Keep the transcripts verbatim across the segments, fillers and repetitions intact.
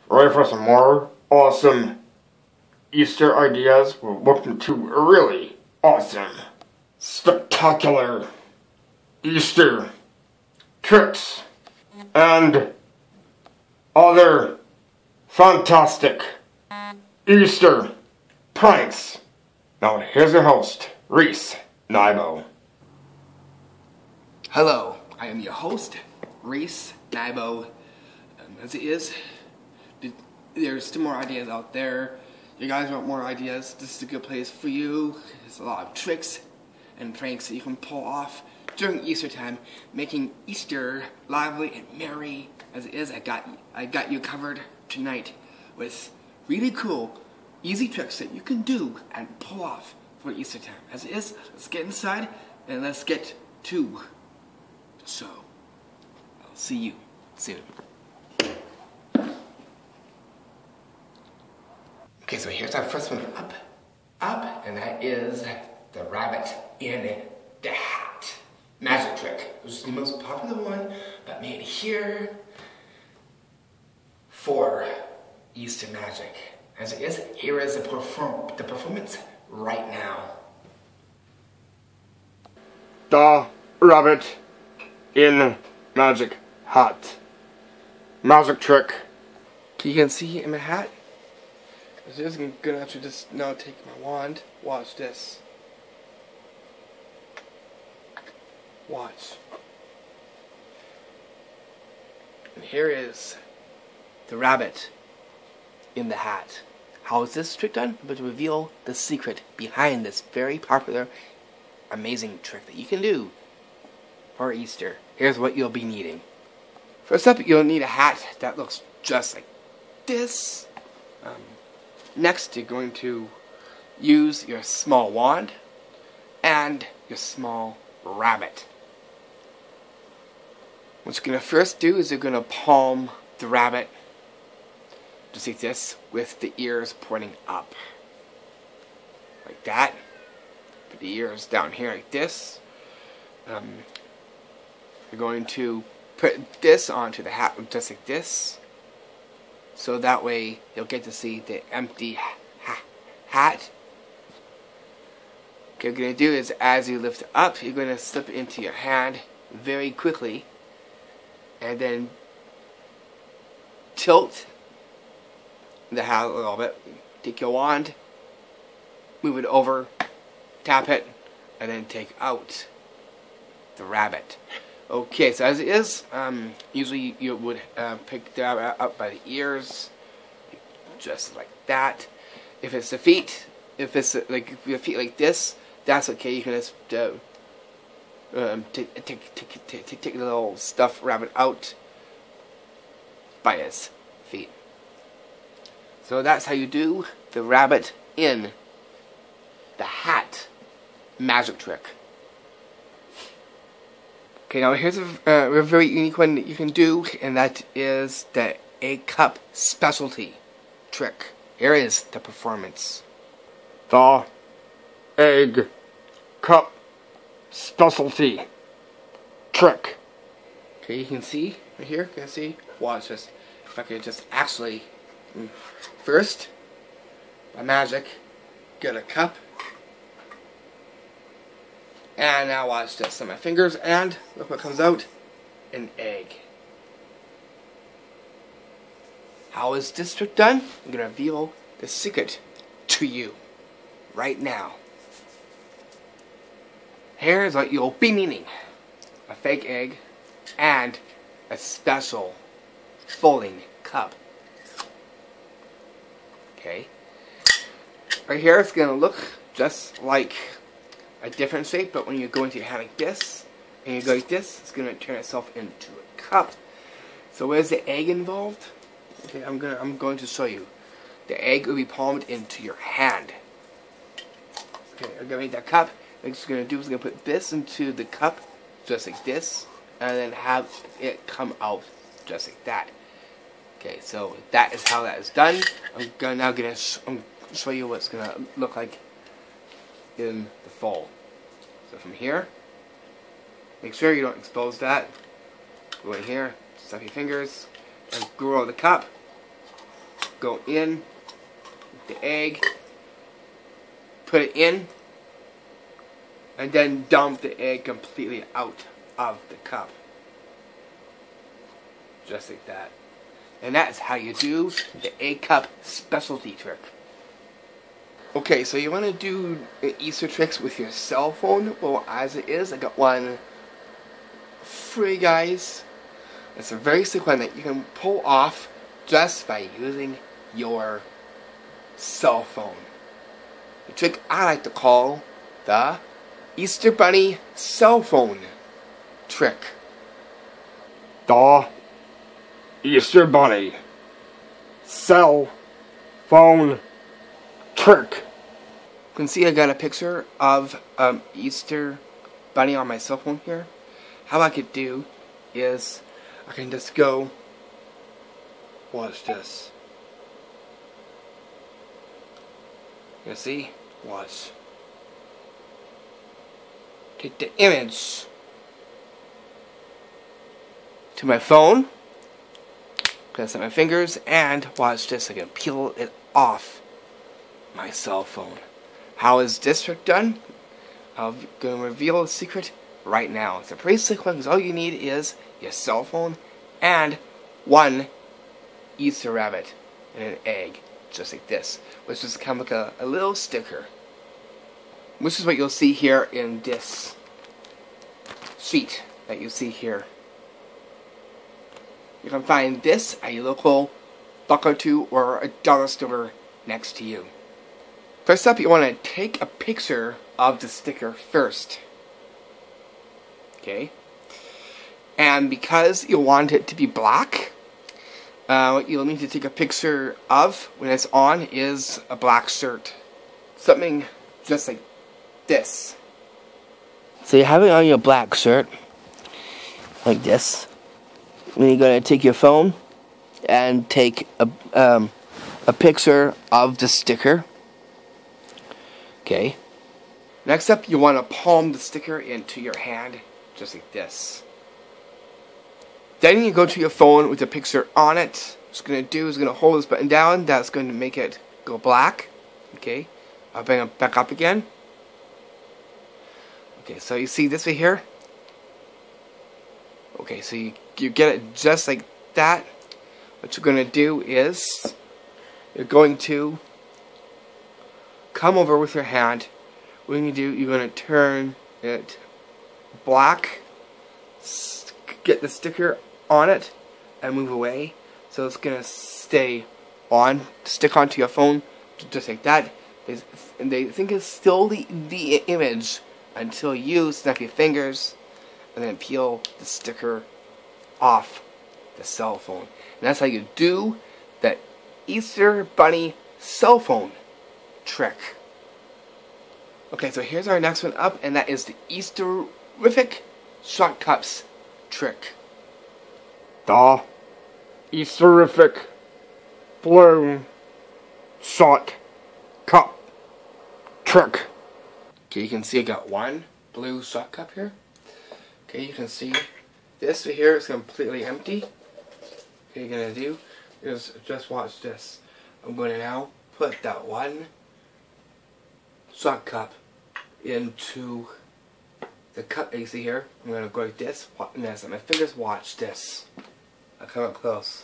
Ready for some more awesome Easter ideas? We're looking to really awesome, spectacular Easter tricks and other fantastic Easter pranks. Now here's your host, Reese Nibo. Hello, I am your host, Reese Nibo. Um, as it is, there's still more ideas out there. You guys want more ideas? This is a good place for you. There's a lot of tricks and pranks that you can pull off during Easter time, making Easter lively and merry. As it is, I got I got you covered tonight with really cool, easy tricks that you can do and pull off for Easter time. As it is, let's get inside and let's get to the show. I'll see you soon. Okay, so here's our first one, up, up, and that is the rabbit in the hat. Magic trick, which is the most popular one, but made here for Easter magic. As it is, here is the, perform the performance right now. The rabbit in magic hat. Magic trick. You can see in my hat. So I'm gonna actually just now take my wand. Watch this. Watch. And here is the rabbit in the hat. How is this trick done? But to reveal the secret behind this very popular, amazing trick that you can do for Easter. Here's what you'll be needing. First up, you'll need a hat that looks just like this. Um, next, you're going to use your small wand and your small rabbit. What you're going to first do is you're going to palm the rabbit just like this, with the ears pointing up. Like that. Put the ears down here like this. Um, you're going to put this onto the hat just like this. So that way you'll get to see the empty ha hat. What you're going to do is, as you lift it up, you're going to slip it into your hand very quickly. And then tilt the hat a little bit. Take your wand, move it over, tap it, and then take out the rabbit. Okay, so as it is, um, usually you would uh, pick the rabbit up by the ears, just like that. If it's the feet, if it's uh, like your feet like this, that's okay. You can just uh, um, take, take, take, take, take, take the little stuffed rabbit out by his feet. So that's how you do the rabbit in the hat magic trick. Okay, now here's a, uh, a very unique one that you can do, and that is the egg cup specialty trick. Here is the performance. The egg cup specialty trick. Okay, you can see right here. Can you see? Watch this. If I could just actually first, by magic, get a cup. And now watch this on my fingers, and look what comes out, an egg. How is this trick done? I'm going to reveal the secret to you right now. Here's what you'll be needing. A fake egg and a special folding cup. Okay. Right here it's going to look just like a different shape, but when you go into your hand like this, and you go like this, it's going to turn itself into a cup. So where's the egg involved? Okay, I'm gonna I'm going to show you. The egg will be palmed into your hand. Okay, I'm gonna make that cup. What I'm just gonna do is I'm gonna put this into the cup, just like this, and then have it come out just like that. Okay, so that is how that is done. I'm gonna now gonna sh I'm gonna show you what it's gonna look like in the fall. So from here, make sure you don't expose that. Go in here, stuff your fingers, and grow the cup. go in with the egg, put it in, and then dump the egg completely out of the cup. Just like that. And that's how you do the egg cup specialty trick. Okay, so you want to do Easter tricks with your cell phone? Well, as it is, I got one for you guys. It's a very sick one that you can pull off just by using your cell phone. The trick I like to call the Easter Bunny cell phone trick. The Easter Bunny cell phone trick. You can see I got a picture of um, Easter Bunny on my cell phone here. How I could do is I can just go, watch this. You see? Watch. Take the image to my phone, press on my fingers, and watch this. I can peel it off my cell phone. How is this trick done? I'm going to reveal the secret right now. It's a pretty slick one because all you need is your cell phone and one Easter rabbit and an egg, just like this, which is kind of like a, a little sticker. Which is what you'll see here in this sheet that you see here. You can find this at your local buck or two or a dollar store next to you. First up, you want to take a picture of the sticker first. Okay? And because you want it to be black, uh, what you'll need to take a picture of when it's on is a black shirt. Something just like this. So you have it on your black shirt, like this. Then you're going to take your phone and take a, um, a picture of the sticker. Okay. Next up, you want to palm the sticker into your hand, just like this. Then you go to your phone with the picture on it. What it's going to do is going to hold this button down. That's going to make it go black. Okay. I'll bring it back up again. Okay, so you see this right here? Okay, so you, you get it just like that. What you're going to do is you're going to come over with your hand. What you're going to do, you're going to turn it black, get the sticker on it, and move away. So it's going to stay on, stick onto your phone, just like that. And they think it's still the, the image until you snap your fingers and then peel the sticker off the cell phone. And that's how you do that Easter Bunny cell phone trick. Okay, so here's our next one up, and that is the Easter Riffic shot cups trick. The Easterific blue shot cup trick. Okay, you can see I got one blue shot cup here. Okay, you can see this right here is completely empty. What you're going to do is just watch this. I'm going to now put that one shot cup into the cup that you see here. I'm going to go like this, and as my fingers watch this. I'll come up close.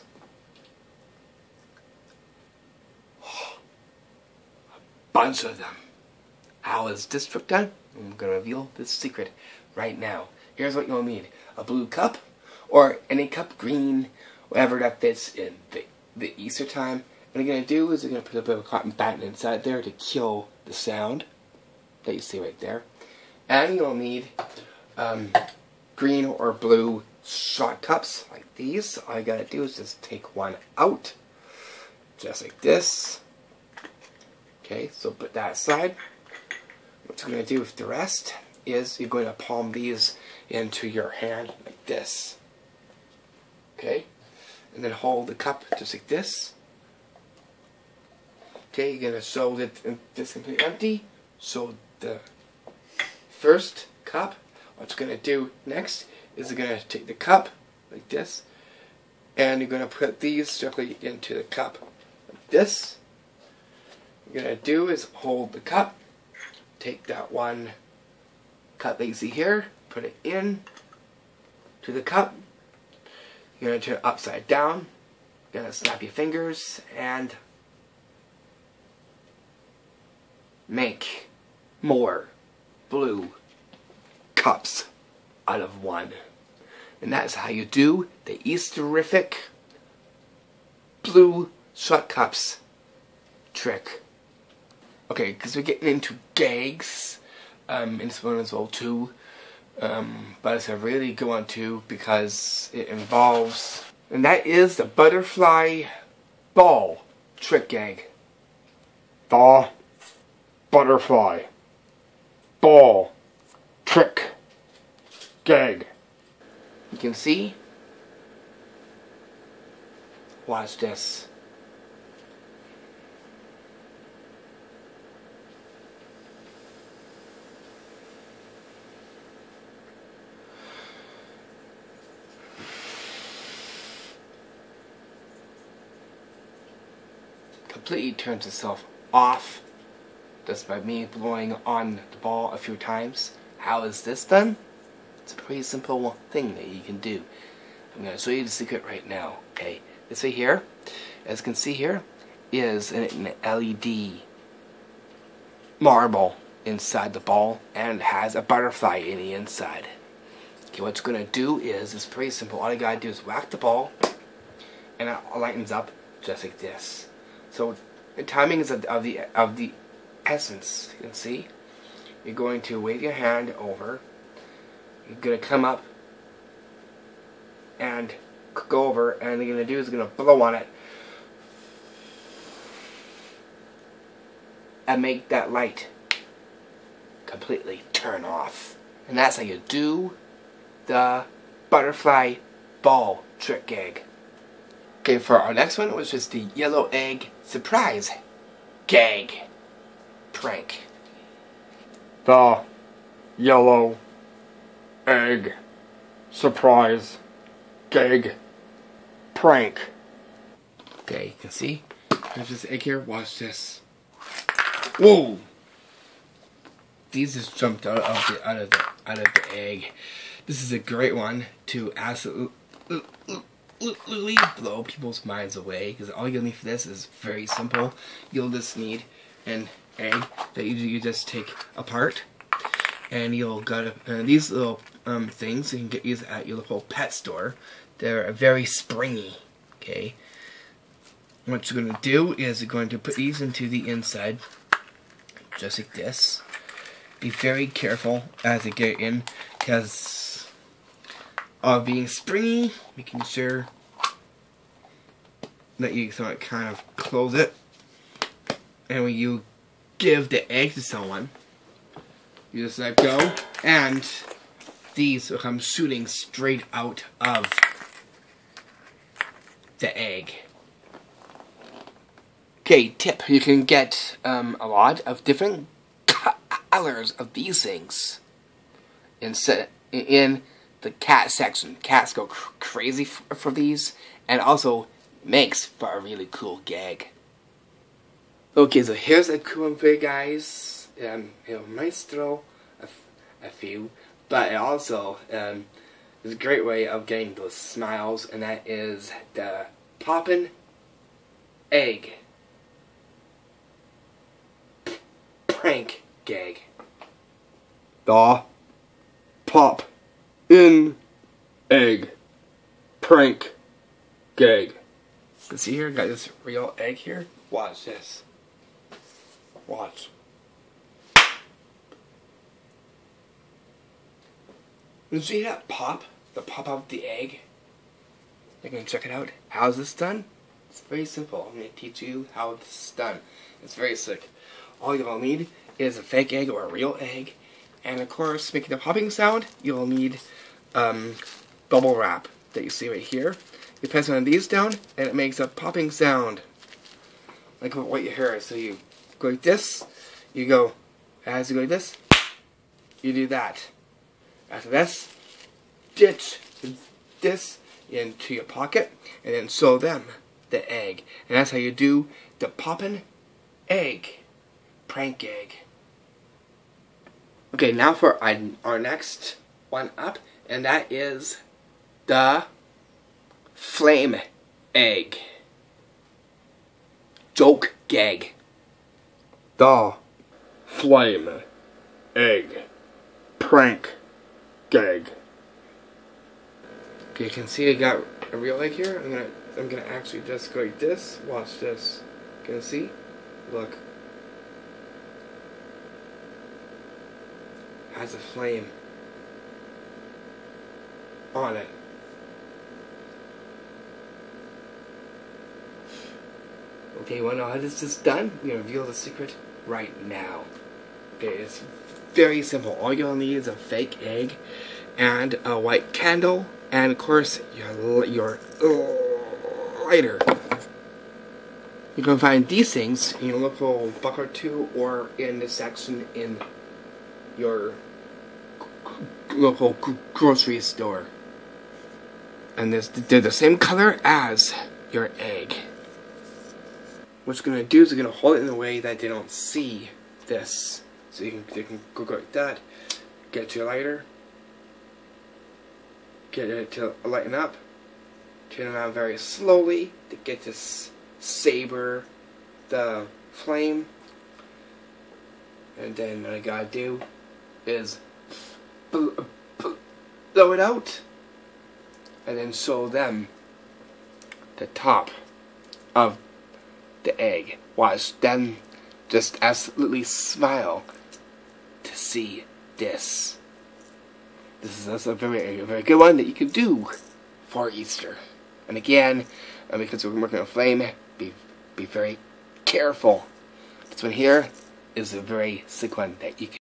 A bunch of them. How is this trick done? I'm going to reveal this secret right now. Here's what you'll need. A blue cup, or any cup, green, whatever that fits in the, the Easter time. What you're going to do is you're going to put a bit of cotton batting inside there to kill the sound that you see right there. And you'll need um, green or blue shot cups like these. All you got to do is just take one out, just like this. Okay, so put that aside. What you're going to do with the rest is you're going to palm these into your hand like this. Okay? And then hold the cup just like this. Okay, you're going to show that this completely empty. So the first cup, what you're going to do next is you're going to take the cup like this, and you're going to put these directly into the cup like this. What you're going to do is hold the cup, take that one cup that you see here, put it in to the cup. You're going to turn it upside down. You're going to snap your fingers and make more blue cups out of one. And that's how you do the Easterific blue shot cups trick. Okay, because we're getting into gags um, in this one as well too. Um, but it's a really good one too because it involves, and that is the butterfly ball trick gag. The butterfly ball trick gag. You can see. Watch this. Completely turns itself off just by me blowing on the ball a few times. How is this done? It's a pretty simple thing that you can do. I'm going to show you the secret right now. Okay, this right here, as you can see here, is an L E D marble inside the ball and has a butterfly in the inside. Okay, what you're going to do is, it's pretty simple. All you got to do is whack the ball and it lightens up just like this. So the timing is of, of the of the essence. You can see. You're going to wave your hand over. You're going to come up and go over, and you're going to do is going to blow on it and make that light completely turn off. And that's how you do the butterfly ball trick gag. Okay, for our next one, which is the yellow egg surprise gag prank. The yellow egg surprise gag prank. Okay, you can see. There's this egg here. Watch this. Whoa! These just jumped out of the out of the out of the egg. This is a great one to absolutely blow people's minds away, because all you'll need for this is very simple. You'll just need an egg that you, you just take apart, and you'll got uh, these little um, things you can get these at your local pet store. They're very springy. Okay, what you're going to do is you're going to put these into the inside just like this. Be very careful as you get in, because of being springy, making sure that you sort of kind of close it. And when you give the egg to someone, you just let go, and these will come shooting straight out of the egg. Okay, tip. You can get um, a lot of different colors of these things in, in the cat section. Cats go cr crazy f for these, and also makes for a really cool gag. Okay, so here's a cool one for you guys. Um, it might throw a, f a few, but it also um, is a great way of getting those smiles, and that is the poppin' egg prank gag. The pop in egg prank gag. You see here, got this real egg here. Watch this. Watch. You see that pop? The pop of the egg? You're gonna check it out. How's this done? It's very simple. I'm gonna teach you how this is done. It's very slick. All you'll need is a fake egg or a real egg, and of course, making the popping sound, you'll need um, bubble wrap that you see right here. You press one of these down, and it makes a popping sound, like what you hear. So you go like this, you go, as you go like this, you do that. After this, ditch this into your pocket, and then sew them the egg. And that's how you do the poppin' egg. Prank egg. Okay, now for our, our next one up, and that is the flame egg. Joke gag. The flame egg prank gag. Okay, you can see I got a real egg here. I'm gonna I'm gonna actually just go like this. Watch this. Can you see? Look. Has a flame on it. Okay, you wanna know how this is done? I'm gonna reveal the secret right now. Okay, it's very simple. All you'll need is a fake egg and a white candle, and of course your your lighter. You can find these things in your local buck or two, or in the section in your local grocery store. And this, they're the same color as your egg. What you're gonna do is you're gonna hold it in a way that they don't see this. So you can, you can go like that. Get your lighter. Get it to lighten up. Turn around very slowly to get this saber the flame. And then what I gotta do is blow it out, and then show them the top of the egg. Watch them just absolutely smile to see this. This is also a very, a very good one that you can do for Easter. And again, uh, because we're working on flame, be be very careful. This one here is a very sick one that you can